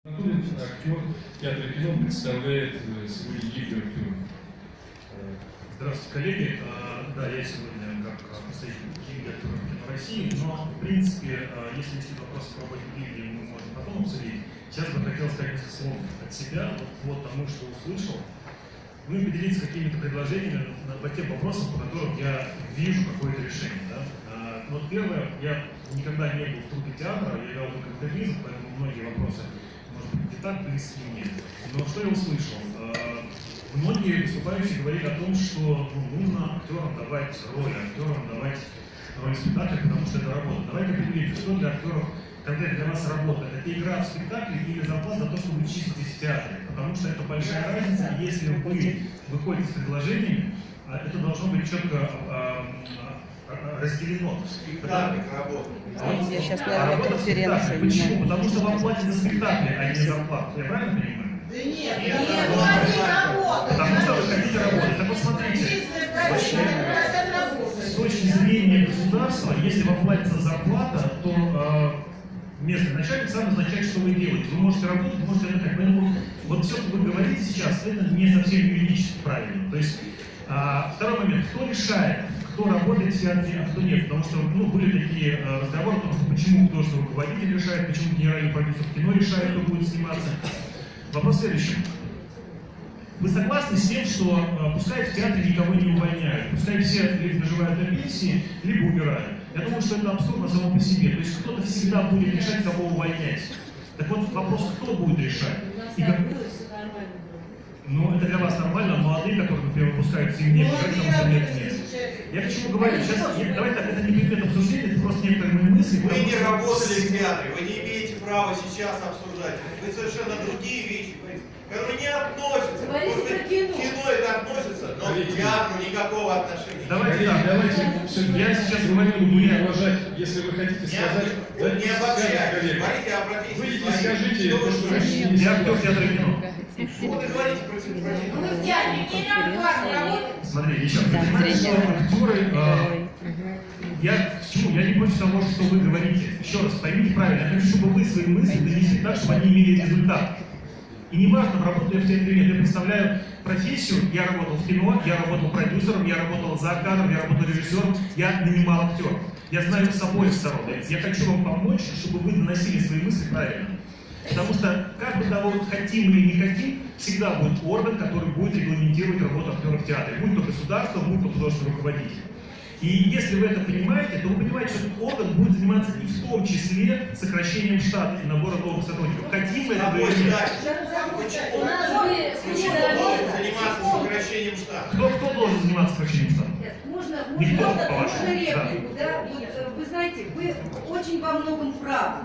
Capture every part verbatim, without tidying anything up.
Актер театра кино представляет сегодня гильдию актеров. Здравствуйте, коллеги. Да, я сегодня как представитель гильдии актеров кино России, но в принципе, если есть вопросы по работе гильдии, мы можем потом обсудить. Сейчас бы хотел сказать несколько слов от себя, вот по тому, что услышал. Ну и поделиться какими-то предложениями по тем вопросам, по которым я вижу какое-то решение. Да? Но первое, я никогда не был в трупе театра, я вел только категоризм, поэтому многие вопросы, может быть, не так близки мне. Но что я услышал? Многие выступающие говорили о том, что ну, нужно актерам давать роли, актерам давать роли в спектакле, потому что это работа. Давайте определим, что для актеров конкретно для вас работа. Это игра в спектакле или зарплата за то, что вы чиститесь в театре. Потому что это большая разница, если вы выходите с предложениями, это должно быть четко разделено. Спектакль работа. Я сейчас на конференции. Почему? Потому что вам платят за спектакли, а не за зарплату. Я правильно понимаю? Да нет, нет, не работа. Потому что вы хотите работать. Так вот смотрите, с точки зрения государства, если вам платится зарплата, то э, местный начальник сам назначает, что вы делаете. Вы можете работать, можете отдыхать. Поэтому вот все, что вы говорите сейчас, это не совсем юридически правильно. То есть, э, второй момент, кто решает, кто работает в театре, а кто нет. Потому что ну, были такие э, разговоры о том, что почему художественный руководитель решает, почему генеральный продюсер кино решает, кто будет сниматься. Вопрос следующий. Вы согласны с тем, что э, пускай в театре никого не увольняют, пускай все либо доживают до пенсии, либо умирают? Я думаю, что это абсурдно само по себе. То есть кто-то всегда будет решать, кого увольнять. Так вот, вопрос, кто будет решать? И как... Ну, это для вас нормально, а молодые, которые, например, выпускают семьи, потому что нет, нет. Я к чему говорю? Сейчас, я, давай так, это не предмет обсуждения, это просто некоторые мои мысли. Вы не работали в театре, вы не имеете права сейчас обсуждать. Вы совершенно другие вещи, которые не относятся. Может быть, кино. кино это относится, но к театру никакого отношения. Давайте, да, давайте, я сейчас говорю, буду уважать, если вы хотите сказать. Не, не обобщайте, говорите о профессии. Выйдите, скажите, то, что вы я актер театра кино. Что вы говорите против профессии? Вы в театре не работаете? Смотри, еще понимаете, что актеры, э, я к чему? Я не против того, что вы говорите. Еще раз, поймите правильно, я хочу, чтобы вы свои мысли донесли так, чтобы они имели результат. И неважно, работаю я в театре или нет, я представляю профессию, я работал в кино, я работал продюсером, я работал за кадром, я работал режиссером, я нанимал актеров. Я знаю с обоих сторон. Я хочу вам помочь, чтобы вы доносили свои мысли правильно. Потому что, как бы того хотим или не хотим, всегда будет орган, который будет регламентировать работу актеров в театре. Будь то государство, будь то художественный руководитель. И если вы это понимаете, то вы понимаете, что этот орган будет заниматься и в том числе сокращением штата и набором новых сотрудников. Хотим мы это или нет? Почему? Почему должен заниматься сокращением штата? Кто, кто должен заниматься сокращением штата? Можно, Никто, можно, по-вашему. можно реплику, да? Да? Вот, вы знаете, вы очень во многом правы.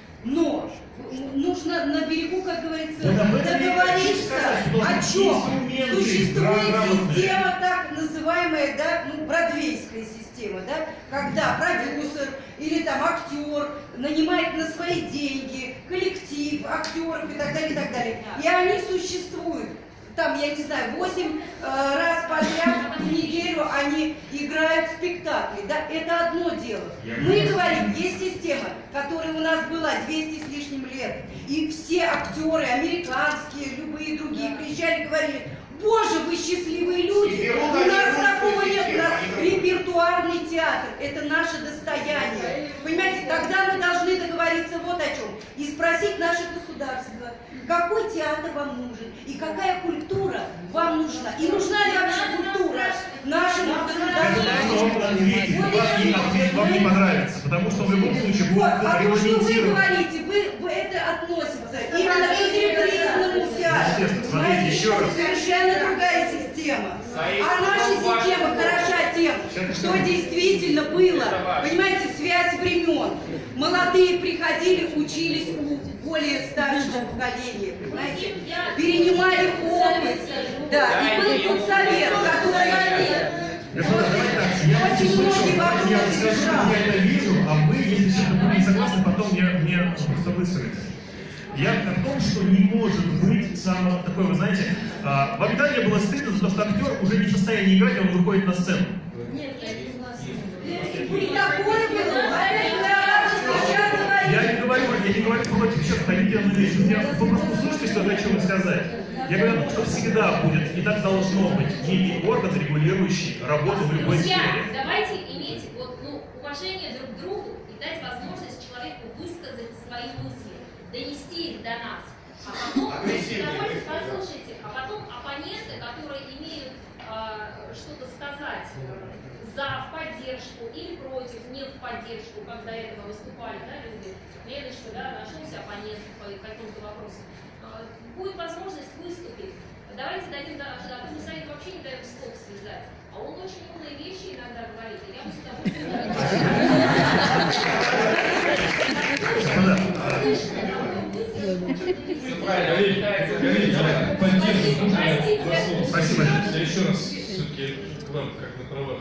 Но нужно на берегу, как говорится, договориться, о чем существует система, так называемая, да, ну, бродвейская система, да, когда продюсер или там актер нанимает на свои деньги коллектив актеров и так далее, и так далее. И они существуют. Там, я не знаю, восемь э, раз подряд в неделю они играют в спектакли. Да? Это одно дело. Мы говорим, есть система, которая у нас была двести с лишним лет. И все актеры, американские, любые другие, приезжали и говорили: боже, вы счастливые люди, у нас такого нет, у нас репертуарный театр, это наше достояние. Понимаете, тогда мы должны договориться вот о чем. И спросить наше государство, какой театр вам нужен и какая культура вам нужна. И нужна ли вообще культура нашему государству? Ответ вам не понравится, потому что в любом случае будет Потому что вы регламентирован. говорите, вы, вы это относится именно к репрессивному театру. Смотрите, еще раз. Совершенно другая система. А наша система хороша тем, что действительно было, понимаете, связь времен. Молодые приходили, учились у более старшего поколения, понимаете, перенимали опыт, да, и был тот совет, который очень многие вопросы решал. Я это вижу, а вы, если что-то не согласны, потом я, мне просто высказать. Я о том, что не может быть самого такой, вы знаете, а, вам никогда не было стыдно за то, что актер уже не в состоянии играть, а он выходит на сцену. Нет, я не согласна. Не такое было, опять раз Я не говорю, я не говорю против, сейчас поймите определенную вещь. Я, вы просто услышите, что я хочу сказать. Я говорю о том, что всегда будет, и так должно быть, некий орган, регулирующий работу в любой Друзья, сфере. давайте иметь вот, ну, уважение друг к другу и дать возможность человеку высказать свои мысли, донести их до нас. А потом, давайте послушайте, а потом оппоненты, которые имеют э, что-то сказать э, за, в поддержку или против, не в поддержку, как до этого выступали, да, люди, верили, что, да, нашелся оппонент по каким-то вопросам. Э, будет возможность выступить. Давайте дадим, а то мы сами вообще не даем слов связать. А он очень умные вещи иногда говорит, и я бы с удовольствием... Коллеги, коллеги, поддержку нужно заслушать. Спасибо. Я еще раз все-таки к вам, как на правах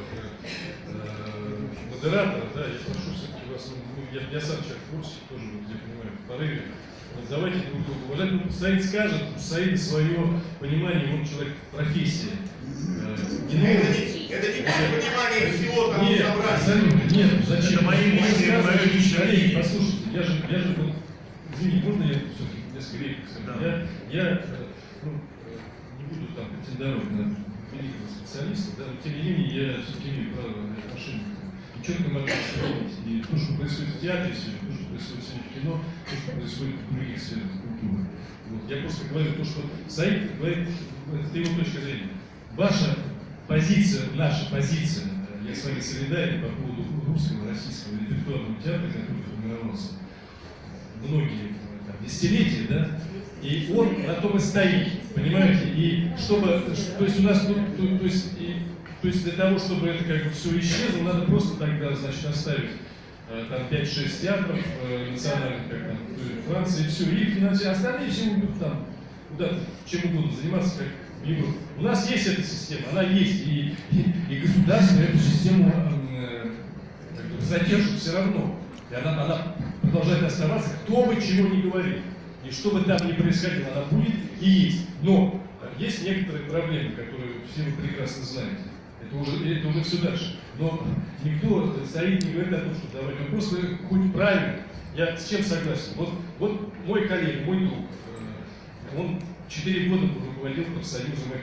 э, модератора, да, я прошу все-таки вас, ну, я, я сам человек в курсе, тоже, я понимаю, в порыве. Вот давайте друг друга уважать. Ну, Саид скажет, Саид свое понимание, он человек профессии. Э, не Это нужно... не, это не понимание всего, там Нет, собрать. абсолютно, нет, зачем? Это мои мысли, Вы мое личное коллеги, мнение. послушайте, я же, я же, вот, извините, можно я все-таки несколько реплик скажу? Да. Я, я э, ну, э, не буду там претендовать на великого специалиста, да, но тем не менее я все-таки имею право на отношение к четко могу сравнить. И то, что происходит в театре сегодня, то, что происходит сегодня в кино, то, что происходит в других сферах культуры. Вот. Я просто говорю то, что Саид говорит, это его точка зрения. Ваша позиция, наша позиция, я с вами солидарен по поводу русского, российского репертуарного театра, который формировался многие там, десятилетия, да, и он на том и стоит, понимаете, и чтобы, то есть у нас, ну, то, то, есть, и, то есть для того, чтобы это как бы все исчезло, надо просто тогда, значит, оставить э, там пять-шесть театров э, национальных, как там, в Франции, и все, и финансировать, остальные все будут там, куда-то, чем угодно заниматься, как Европа. У нас есть эта система, она есть, и, и, и государство эту систему э, как бы задержит все равно. И она, она продолжает оставаться, кто бы чего ни говорил. И что бы там ни происходило, она будет и есть. Но есть некоторые проблемы, которые все вы прекрасно знаете. Это уже, это уже все дальше. Но никто стоит, не говорит о том, что давайте. Он просто хоть правильно. Я с чем согласен? Вот, вот мой коллега, мой друг, он четыре года руководил профсоюзом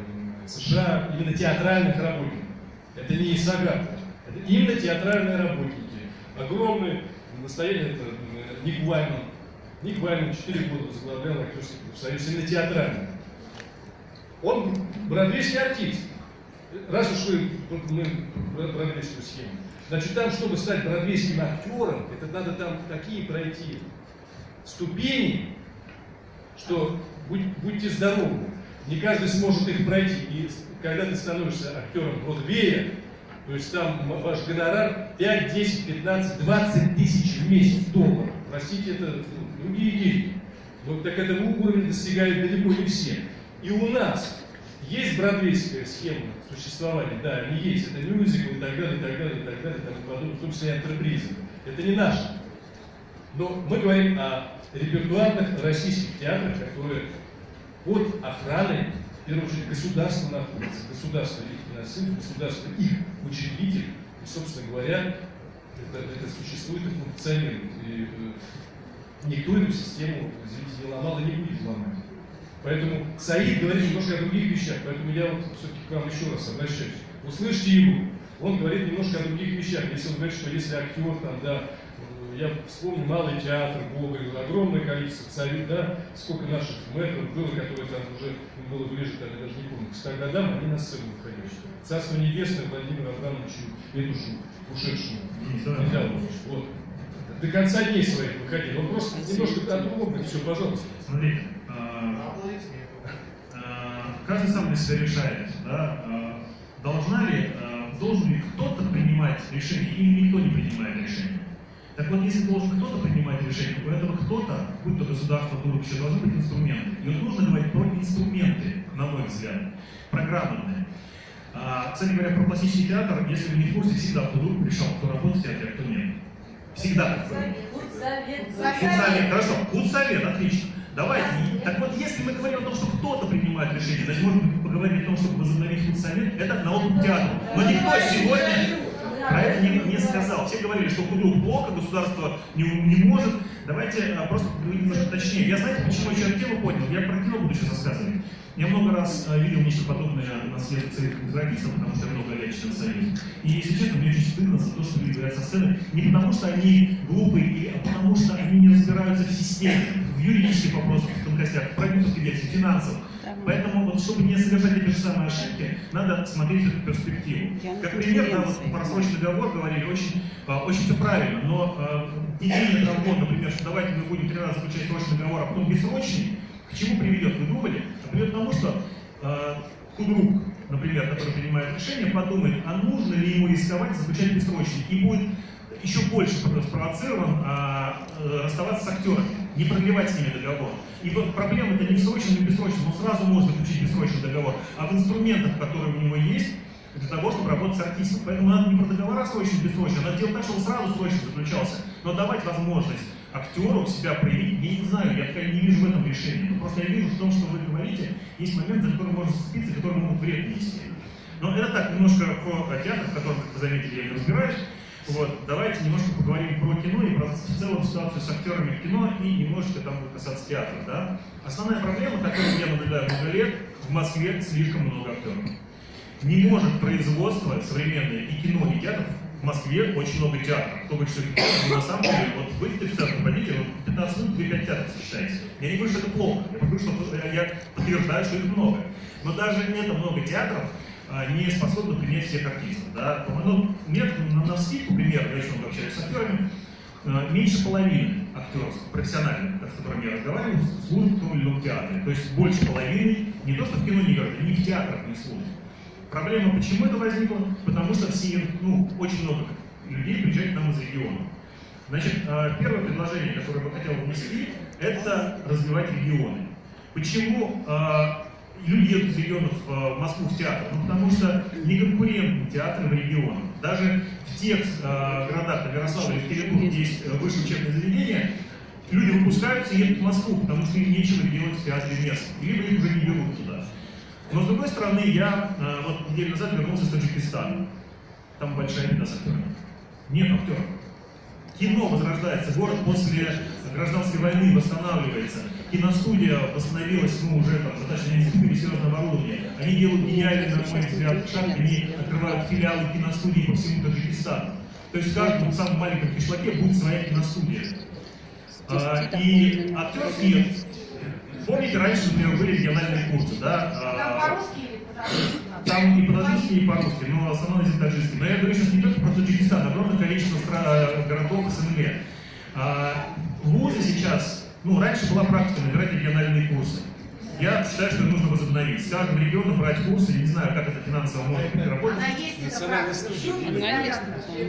США именно театральных работников. Это не ИСАГА, это именно театральные работники. Огромное настояние, это Ник Вайман. Ник Вайман четыре года возглавлял актерский профсоюз, именно театральный. Он бродвейский артист. Раз уж вы, мы бродвейскую схему. Значит, там, чтобы стать бродвейским актером, это надо там такие пройти ступени, что будь, будьте здоровы. Не каждый сможет их пройти. И когда ты становишься актером Бродвея, то есть там ваш гонорар пять, десять, пятнадцать, двадцать тысяч в месяц долларов. Простите, это ну, другие деньги. Но так этого уровня достигают далеко не все. И у нас есть бродвейская схема существования, да, они есть, это мюзикл и так далее, и так далее, и так далее, и тому подобное, в том числе и антрепризы. Это не наше. Но мы говорим о репертуарных российских театрах, которые под охраной, в первую очередь, государства находятся. Государство их финансирует, государство их учредитель. И, собственно говоря, это, это существует и функционирует. И э, никто эту систему, извините, не ломал и не будет ломать. Поэтому Саид говорит немножко о других вещах, поэтому я вот все-таки к вам еще раз обращаюсь. Услышьте его. Он говорит немножко о других вещах. Если он говорит, что если актер там, да, я вспомню Малый театр, Гоголь, огромное количество царей, да, сколько наших мэтров было, которые там уже было ближе, там, я даже не помню, к ста годам, они на сцену выходили. Царство небесное Владимиру Абрамовичу Петушу, ушедшему. Вот. До конца дней своих выходили. Он просто немножко о другом, все, пожалуйста. Смотрите, а, а, каждый сам для себя решает, да, а, должна ли, а, должен ли кто-то принимать решение, или никто не принимает решение. Так вот, если должен кто-то принимать решение, у этого кто-то, будь то государство, будущее, должны быть инструменты. И вот нужно говорить про инструменты, на мой взгляд, программные. А, кстати говоря, про пластический театр, если вы не в курсе, всегда кто пришел, кто работает в театре, а кто нет. Всегда так было. Худсовет. Худсовет, хорошо. Худсовет, отлично. Давайте. Так вот, если мы говорим о том, что кто-то принимает решение, значит, можно поговорить о том, чтобы возобновить худсовет, это на опыт театра. Но никто сегодня про это не, не сказал. Все говорили, что худрук плохо, государство не, не может. Давайте а, просто немножко точнее. Я, знаете, почему я эту тему поднял? Я про кино буду сейчас рассказывать. Я много раз а, видел нечто подобное на съездах советских графистов, потому что я много лет член союза. И, если честно, мне очень стыдно за то, что люди говорят со сцены, не потому что они глупые, а потому что они не разбираются в системе, в юридических вопросах, в тонкостях, в продюсерской версии, в финансах. Поэтому, вот, чтобы не совершать эти же самые ошибки, надо смотреть эту перспективу. Как пример, да, вот про срочный договор говорили, очень, очень все правильно, но идея того, например, что давайте мы будем три раза заключать срочный договор, а потом бессрочный, к чему приведет, вы думали? А приведет к тому, что э, худрук, например, который принимает решение, подумает, а нужно ли ему рисковать заключать бессрочный, и будет еще больше спровоцирован а, а, расставаться с актерами, не продлевать с ними договор. И вот проблема это не в срочном и бессрочном, он сразу может заключить бессрочный договор, а в инструментах, которые у него есть, для того, чтобы работать с артистом. Поэтому надо не про договора срочно, бессрочно, надо делать так, чтобы сразу срочно заключался, но давать возможность актеру себя проявить. Я не знаю, я не вижу в этом решения. Но просто я вижу в том, что вы говорите, есть момент, за который можно зацепиться, который могут вред нести. Но это так, немножко про театр, в котором, как вы заметили, я не разбираюсь. Вот, давайте немножко поговорим про кино и про целую ситуацию с актерами в кино, и немножко там будет касаться театра. Да? Основная проблема, которую я наблюдаю много лет, в Москве слишком много актеров. Не может производство современное и кино, и театр. В Москве очень много театров. Кто говорит, что это плохо, но на самом деле, вот выйдете в театр, пойдите, вот пятнадцать минут вы пять театров сочетаете. Я не говорю, что это плохо, я говорю, что я подтверждаю, что это много. Но даже это много театров не способны принять всех артистов. Да? Ну, нет, на, на вскидку, пример, я очень много общаюсь с актерами, меньше половины актеров профессиональных, с которыми я разговариваю, служат в том или ином театре. То есть больше половины не то, что в кино не играют, ни в театрах не служат. Проблема, почему это возникло? Потому что все, ну, очень много людей приезжают к нам из региона. Значит, первое предложение, которое я бы хотел внести, это развивать регионы. Почему люди едут из регионов в Москву в театр? Ну, потому что неконкурентны театры в регионах. Даже в тех городах, на Ярославле, в Петербурге, где есть высшее учебное заведение, люди выпускаются и едут в Москву, потому что им нечего делать в театре местном. Либо их уже не берут туда. Но с другой стороны, я э, вот неделю назад вернулся из Таджикистана. Там большая беда с актерами. Нет актеров. Кино возрождается, город после гражданской войны восстанавливается. Киностудия восстановилась, ну, уже там достаточно серьезное оборудование. Они делают гениальный, на мой взгляд, шаг, они открывают филиалы киностудии по всему Таджикистану. То есть в каждом самом маленьком кишлаке будет своя киностудия. А, и актеров нет. Помните, раньше, например, были региональные курсы, да? Там по-русски или по-таджикски? Там и по-таджикски, и по-русски, но основной язык таджикский. Но я говорю сейчас не только про Таджикистан, а огромное количество городов СНГ. Вузы сейчас, ну, раньше была практика набирать региональные курсы. Я считаю, что нужно возобновить. С каждым регионом брать курсы, я не знаю, как это финансово может быть работать. Она есть, это практика.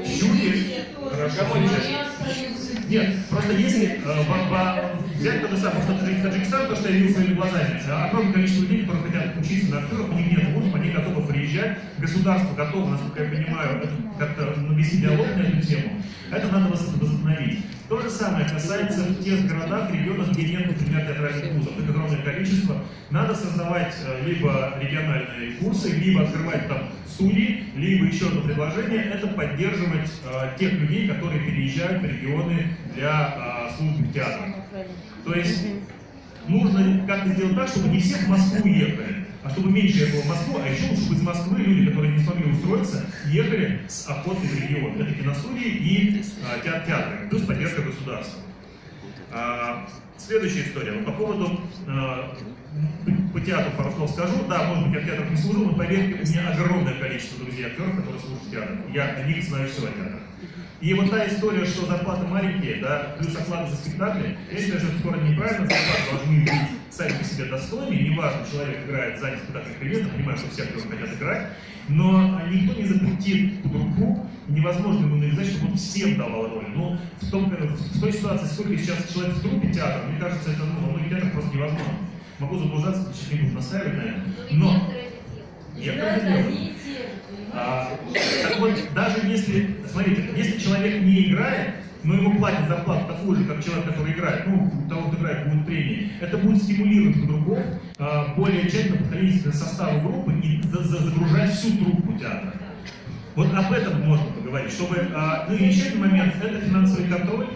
Нет, просто если э, взять тот же самый Таджикистан, то, что я видел своими глазами, огромное количество людей, которые хотят учиться на актеров, у них нет вузов, они готовы приезжать, государство готово, насколько я понимаю, как-то навести диалог на эту тему. Это надо возобновить. То же самое касается в тех городах, регионах, где нет, например, театральных вузов. Их огромное количество. Надо создавать либо региональные курсы, либо открывать там студии, либо еще одно предложение – это поддерживать э, тех людей, которые переезжают в регионы для э, службы в театрах. То есть нужно как-то сделать так, чтобы не все в Москву ехали, а чтобы меньше ехало в Москву, а еще лучше, чтобы из Москвы люди, которые не смогли устроиться, ехали с охотой в регион. Это киностудии и а, театры, плюс поддержка государства. А, следующая история. Вот по поводу, а, по театру пару слов скажу. Да, может быть, я в театрах не служу, но поверьте, у меня огромное количество друзей-актеров, которые служат в театрах. Я о них знаю все о театрах. И вот та история, что зарплаты маленькие, да, плюс оклады за спектакли, я считаю, что это скоро неправильно, зарплаты должны быть сами по себе достойные, неважно, человек играет сзади спектакль клиента, понимаю, что все актеры хотят играть, но никто не запретит худруку, невозможно ему навязать, чтобы он всем давал роль. Но в, том, в той ситуации, сколько сейчас человек в трупе театра, мне кажется, это ну, во многих театрах просто невозможно. Могу заблуждаться, сейчас не буду настаивать на это, но... Я это делаю. А, так вот, даже если, смотрите, если человек не играет, но ему платят зарплату такую же, как человек, который играет, ну, у того, кто играет, будут премии, это будет стимулировать игроков а, более тщательно подходить к составу группы и за, за, загружать всю труппу театра. Вот об этом можно поговорить, чтобы, а, ну и еще один момент, это финансовый контроль.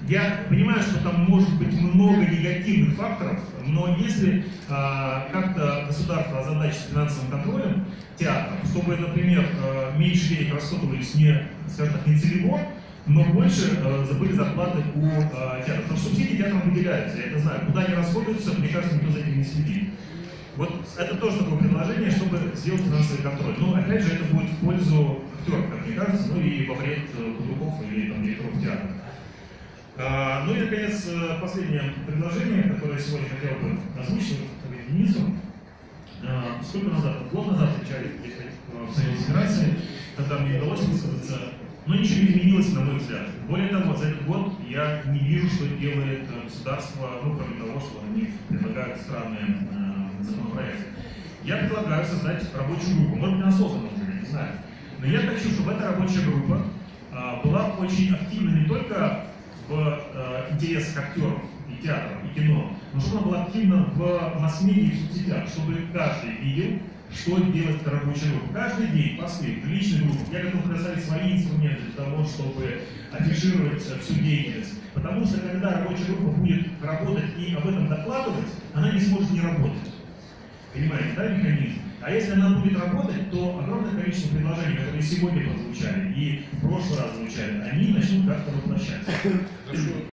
Я понимаю, что там может быть много негативных факторов, но если а, как-то государство озадачит финансовым контролем театров, чтобы, например, а, меньше денег расходовались не, скажем так, не целево, но больше а, забыли зарплаты у а, театров. Потому что субсидии театрам выделяются, я это знаю. Куда они расходуются, мне кажется, никто за этим не следит. Вот это тоже такое предложение, чтобы сделать финансовый контроль. Но опять же, это будет в пользу актеров, как мне кажется, ну и во вред художников или там, директоров театра. А, ну и, наконец, последнее предложение, которое я сегодня хотел бы озвучить Денису. А, сколько назад? Год назад встречались здесь в Совете Федерации, когда мне удалось высказаться, но ничего не изменилось, на мой взгляд. Более того, за этот год я не вижу, что делает государство, ну, кроме того, что они предлагают странные э, законопроекты. Я предлагаю создать рабочую группу, может быть, осознанно, не знаю. Но я хочу, чтобы эта рабочая группа э, была очень активна не только в э, интересах актеров и театров, и кино, но чтобы она была активна в масс-медиа и в соцсетях, чтобы каждый видел, что делает эта рабочая группа. Каждый день, посты, в личной группе, я готов предоставить свои инструменты для того, чтобы афишировать всю деятельность. Потому что когда рабочая группа будет работать и об этом докладывать, она не сможет не работать. Понимаете, да, механизм? А если она будет работать, то огромное количество предложений, которые сегодня прозвучали и в прошлый раз звучали, они начнут как-то воплощаться.